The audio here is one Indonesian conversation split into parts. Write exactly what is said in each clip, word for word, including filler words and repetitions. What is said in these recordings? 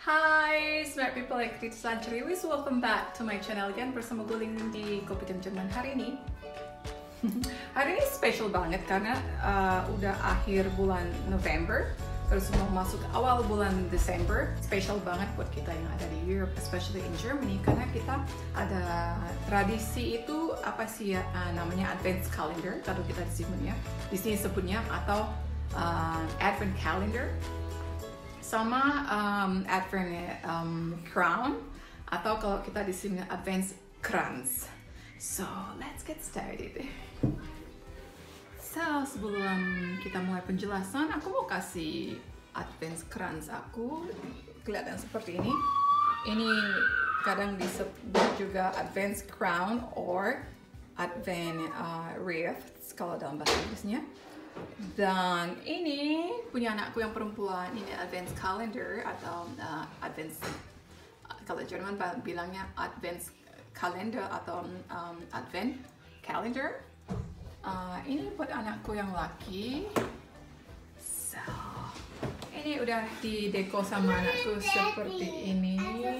Hai smart people like Krista Ceriwis, welcome back to my channel again bersama gue Ling di Kopi Jam Jerman. Hari ini hari ini special banget karena uh, udah akhir bulan November terus mau masuk awal bulan Desember. Special banget buat kita yang ada di Europe, especially in Germany, karena kita ada tradisi itu apa sih ya, uh, namanya Advent Calendar kalau kita di sini ya, di sini sebutnya, atau uh, Advent Calendar, sama um, Advent um, Crown, atau kalau kita di sini Advent Kranz. So let's get started. So sebelum kita mulai penjelasan, aku mau kasih Advent Kranz aku, kelihatan seperti ini. Ini kadang disebut juga Advent Crown or Advent uh, Wreath kalau dalam bahasa Inggrisnya. Dan ini punya anakku yang perempuan, ini Advent Calendar atau uh, Advent, uh, kalau Jerman bilangnya Advent Calendar atau um, Advent Calendar. Uh, ini buat anakku yang laki. So, ini udah dideko sama anakku seperti ini.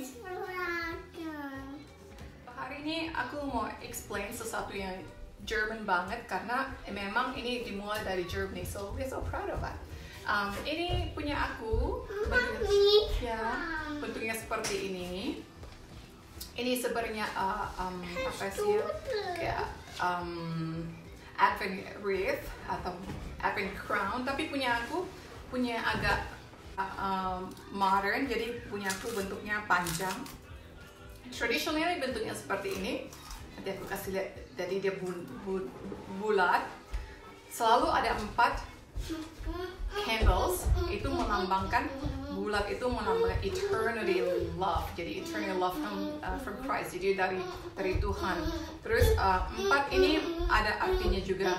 Hari ini aku mau explain sesuatu yang German banget karena memang ini dimulai dari Germany, so we're so proud of that. Um, ini punya aku, bentuknya, ya, bentuknya seperti ini. Ini sebenarnya uh, um, apa sih ya, kayak um, Advent Wreath atau Advent Crown, tapi punya aku punya agak uh, um, modern, jadi punya aku bentuknya panjang. Traditionally bentuknya seperti ini. Nanti aku kasih lihat, jadi dia bul bul bulat, selalu ada empat candles, itu melambangkan, bulat itu melambangkan eternity love, jadi eternity love from, uh, from Christ, jadi dari dari Tuhan. Terus uh, empat ini ada artinya juga,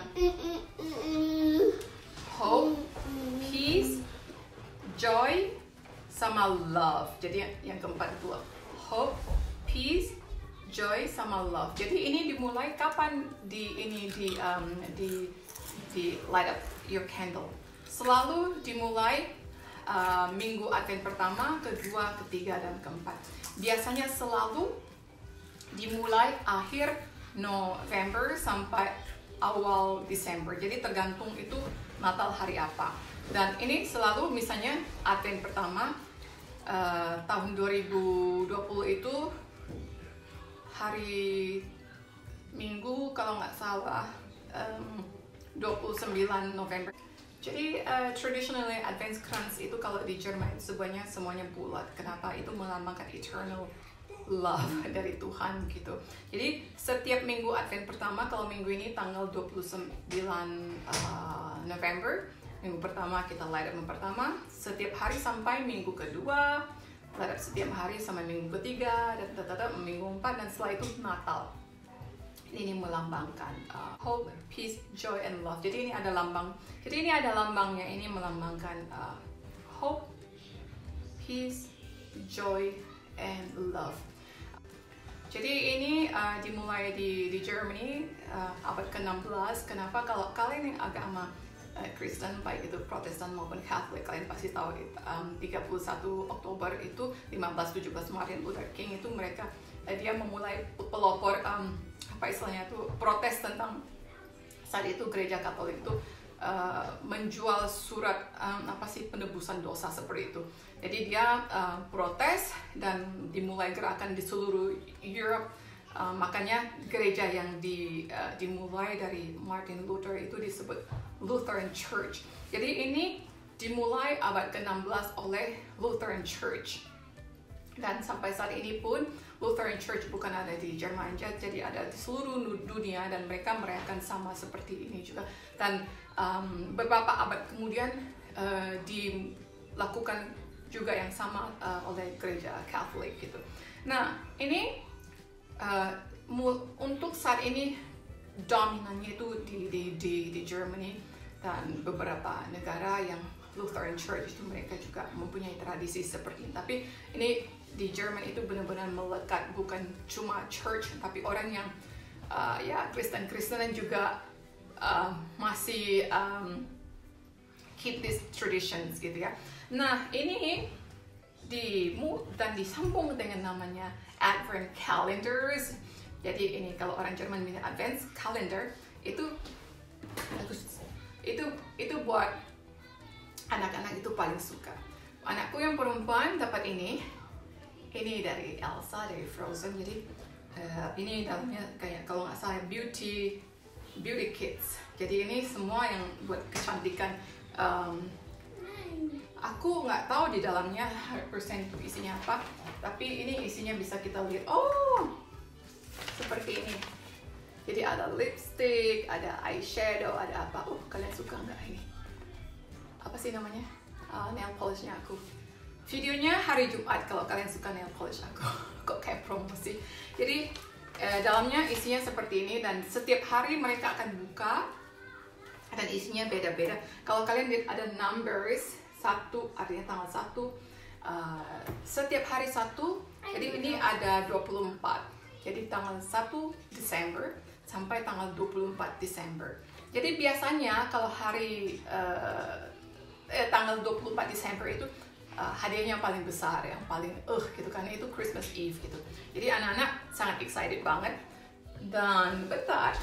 hope, peace, joy, sama love. Jadi yang keempat itu hope, peace, joy sama love. Jadi ini dimulai kapan di ini di um, di di light up your candle. Selalu dimulai uh, minggu Advent pertama, kedua, ketiga, dan keempat. Biasanya selalu dimulai akhir November sampai awal Desember. Jadi tergantung itu Natal hari apa. Dan ini selalu misalnya Advent pertama uh, tahun dua ribu dua puluh itu hari Minggu kalau nggak salah um, dua puluh sembilan November. Jadi uh, traditionally Advent Kranz itu kalau di Jerman sebenarnya semuanya bulat. Kenapa? Itu melambangkan eternal love dari Tuhan gitu. Jadi setiap minggu Advent pertama, kalau minggu ini tanggal dua puluh sembilan uh, November, minggu pertama kita light up pertama, setiap hari sampai minggu kedua, light up setiap hari sama minggu ketiga, dan tetap minggu empat, dan setelah itu Natal. Ini melambangkan uh, hope, peace, joy, and love. Jadi ini ada lambang. Jadi ini ada lambangnya. Ini melambangkan uh, hope, peace, joy, and love. Jadi ini uh, dimulai di di Germany uh, abad ke enam belas. Kenapa? Kalau kalian yang agama Uh, Kristen, baik itu Protestan maupun Katolik, kalian pasti tahu um, tiga puluh satu Oktober itu lima belas tujuh belas Martin Luther King itu mereka uh, dia memulai pelopor um, apa istilahnya itu protes tentang saat itu gereja Katolik itu uh, menjual surat um, apa sih penebusan dosa seperti itu. Jadi dia uh, protes dan dimulai gerakan di seluruh Europe. Uh, makanya gereja yang di, uh, dimulai dari Martin Luther itu disebut Lutheran Church. Jadi ini dimulai abad ke enam belas oleh Lutheran Church. Dan sampai saat ini pun Lutheran Church bukan ada di Jerman saja, jadi ada di seluruh dunia, dan mereka merayakan sama seperti ini juga. Dan um, beberapa abad kemudian uh, dilakukan juga yang sama uh, oleh gereja Katolik gitu. Nah ini Uh, untuk saat ini dominannya itu di, di, di, di Germany dan beberapa negara yang Lutheran Church itu mereka juga mempunyai tradisi seperti ini. Tapi ini di Jerman itu benar-benar melekat, bukan cuma church tapi orang yang uh, ya Kristen-Kristenan juga uh, masih um, keep these traditions gitu ya. Nah ini dimu dan disambung dengan namanya Advent calendars. Jadi ini kalau orang Jerman bilang Advent calendar itu itu itu buat anak-anak itu paling suka. Anakku yang perempuan dapat ini. Ini dari Elsa dari Frozen. Jadi uh, ini dalamnya kayak kalau nggak salah beauty beauty kits. Jadi ini semua yang buat kecantikan. Um, aku nggak tahu di dalamnya one hundred percent itu isinya apa. Tapi ini isinya bisa kita lihat. Oh, seperti ini. Jadi ada lipstick, ada eyeshadow, ada apa? Oh, kalian suka nggak ini? Apa sih namanya? Uh, nail polishnya aku. Videonya hari Jumat kalau kalian suka nail polish aku. Kok kayak promosi. Jadi eh, dalamnya isinya seperti ini dan setiap hari mereka akan buka dan isinya beda-beda. Kalau kalian lihat ada numbers satu, artinya tanggal satu. Uh, setiap hari satu. Jadi ini ada dua puluh empat. Jadi tanggal satu Desember sampai tanggal dua puluh empat Desember. Jadi biasanya kalau hari uh, eh, tanggal dua puluh empat Desember itu uh, hadiahnya paling besar, yang paling uh gitu kan, itu Christmas Eve gitu. Jadi anak-anak sangat excited banget. Dan bentar,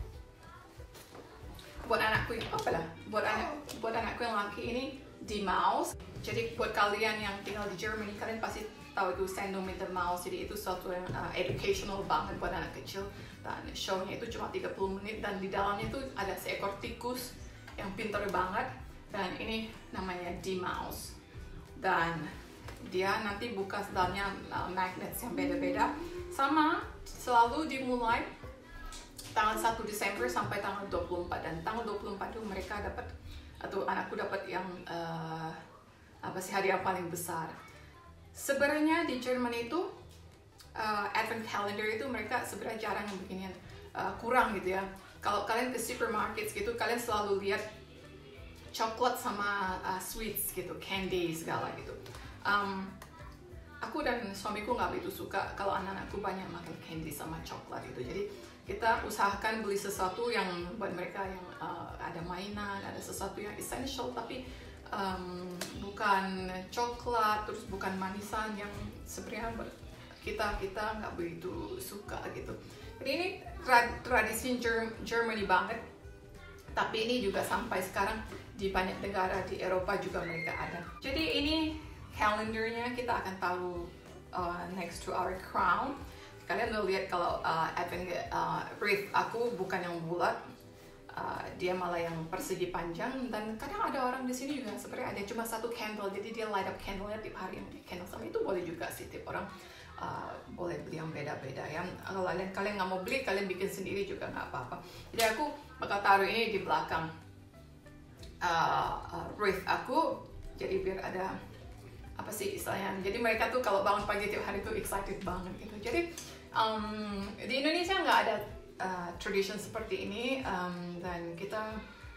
buat anakku yang apa lah, buat anak buat anakku yang laki ini di Mouse. Jadi buat kalian yang tinggal di Germany, kalian pasti tahu itu Sendung mit der Maus. Jadi itu suatu yang uh, educational banget buat anak kecil. Dan show-nya itu cuma tiga puluh menit dan di dalamnya itu ada seekor tikus yang pintar banget. Dan ini namanya Die Maus. Dan dia nanti buka dalamnya uh, magnets yang beda-beda. Sama selalu dimulai tanggal satu Desember sampai tanggal dua puluh empat. Dan tanggal dua puluh empat itu mereka dapat, atau anakku dapat yang uh, apa sih hadiah paling besar. Sebenarnya di Jerman itu uh, Advent calendar itu mereka sebenarnya jarang yang beginian, uh, kurang gitu ya. Kalau kalian ke supermarkets gitu, kalian selalu lihat coklat sama uh, sweets gitu, candy segala gitu. Um, aku dan suamiku nggak begitu suka kalau anak-anakku banyak makan candy sama coklat gitu. Jadi kita usahakan beli sesuatu yang buat mereka yang uh, ada mainan, ada sesuatu yang essential, tapi um, bukan coklat, terus bukan manisan yang sebenarnya kita kita nggak begitu suka gitu. Jadi ini tradisi Germany banget, tapi ini juga sampai sekarang di banyak negara di Eropa juga mereka ada. Jadi ini kalendernya, kita akan tahu uh, next to our crown. Kalian udah lihat kalau uh, Advent uh, wreath aku bukan yang bulat, uh, dia malah yang persegi panjang. Dan kadang ada orang di sini juga sebenarnya ada cuma satu candle, jadi dia light up candle-nya tiap hari yang candle sama itu boleh juga sih, tiap orang uh, boleh beli yang beda-beda ya. Kalau kalian kalian nggak mau beli, kalian bikin sendiri juga nggak apa-apa. Jadi aku bakal taruh ini di belakang uh, uh, wreath aku, jadi biar ada apa sih istilahnya. Jadi mereka tuh kalau bangun pagi tiap hari tuh excited banget gitu. Jadi Um, di Indonesia nggak ada uh, tradition seperti ini, um, dan kita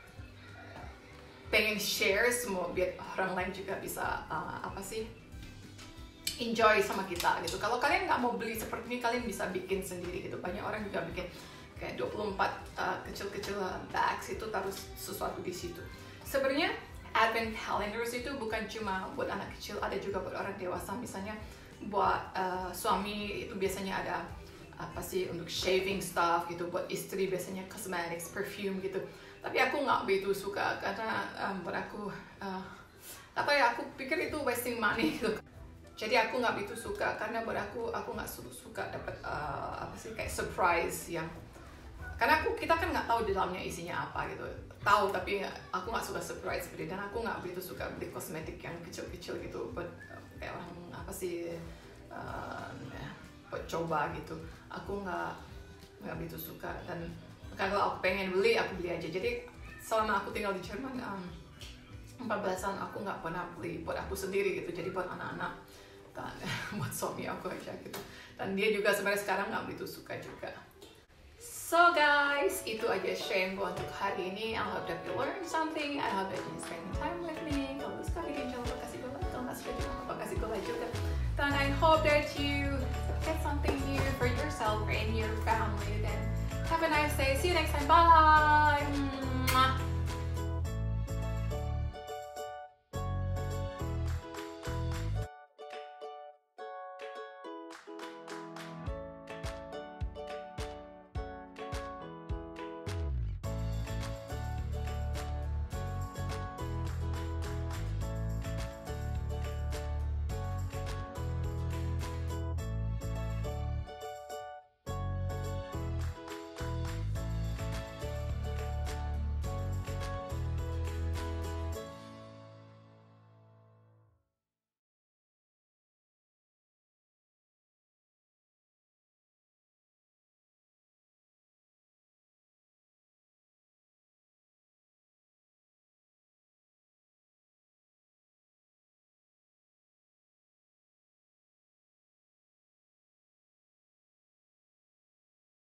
pengen share semua biar orang lain juga bisa uh, apa sih enjoy sama kita gitu. Kalau kalian nggak mau beli seperti ini, kalian bisa bikin sendiri gitu. Banyak orang juga bikin kayak dua puluh empat uh, kecil-kecil bags itu, taruh sesuatu di situ. Sebenarnya Advent calendars itu bukan cuma buat anak kecil, ada juga buat orang dewasa. Misalnya buat uh, suami itu biasanya ada apa sih untuk shaving stuff gitu, buat istri biasanya cosmetics, perfume gitu. Tapi aku nggak begitu suka karena um, buat aku uh, apa ya, aku pikir itu wasting money gitu. Jadi aku nggak begitu suka karena buat aku aku nggak suka dapat uh, apa sih kayak surprise yang, karena aku kita kan nggak tahu di dalamnya isinya apa gitu. Tahu tapi aku nggak suka surprise seperti, dan aku nggak begitu suka beli kosmetik yang kecil-kecil gitu buat kayak orang apa sih uh, ya, buat coba gitu. Aku nggak nggak begitu suka, dan kalau aku pengen beli aku beli aja. Jadi selama aku tinggal di Jerman um, empat belas tahun aku nggak pernah beli buat aku sendiri gitu. Jadi buat anak-anak dan buat suami aku aja gitu. Dan dia juga sebenarnya sekarang nggak begitu suka juga. So guys, itu aja sharing gue untuk hari ini. I hope that you learned something. I hope that you spend time with me. Kalau suka video jangan lupa kasih gue like. Kalau nggak suka jangan lupa kasih gue like juga. Dan I hope that you get something new for yourself or in your family. Then have a nice day. See you next time. Bye.